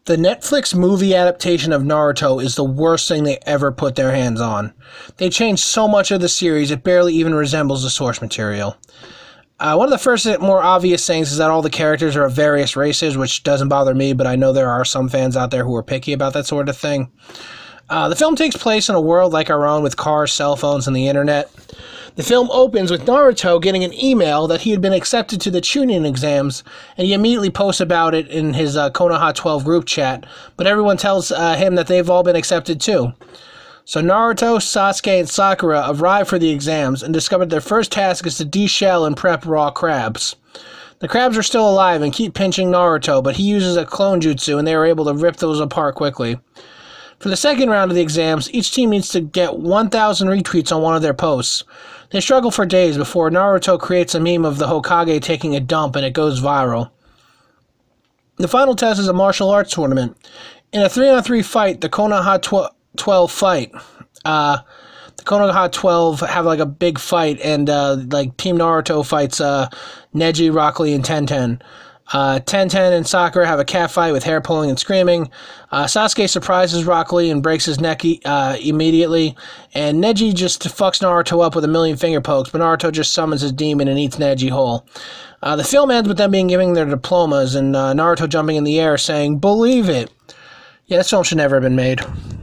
The Netflix movie adaptation of Naruto is the worst thing they ever put their hands on. They changed so much of the series, it barely even resembles the source material. One of the first more obvious things is that all the characters are of various races, which doesn't bother me, but I know there are some fans out there who are picky about that sort of thing. The film takes place in a world like our own with cars, cell phones, and the internet. The film opens with Naruto getting an email that he had been accepted to the Chunin exams, and he immediately posts about it in his Konoha 12 group chat, but everyone tells him that they've all been accepted too. So Naruto, Sasuke, and Sakura arrive for the exams and discover their first task is to de-shell and prep raw crabs. The crabs are still alive and keep pinching Naruto, but he uses a clone jutsu and they are able to rip those apart quickly. For the second round of the exams, each team needs to get 1,000 retweets on one of their posts. They struggle for days before Naruto creates a meme of the Hokage taking a dump and it goes viral. The final test is a martial arts tournament. In a 3-on-3 fight, the Konoha 12 fight. The Konoha 12 have like a big fight, and like Team Naruto fights Neji, Rock Lee, and Tenten. Tenten and Sakura have a cat fight with hair pulling and screaming. Sasuke surprises Rock Lee and breaks his neck immediately. And Neji just fucks Naruto up with a million finger pokes, but Naruto just summons his demon and eats Neji whole. The film ends with them giving their diplomas and Naruto jumping in the air saying, "Believe it." Yeah, this film should never have been made.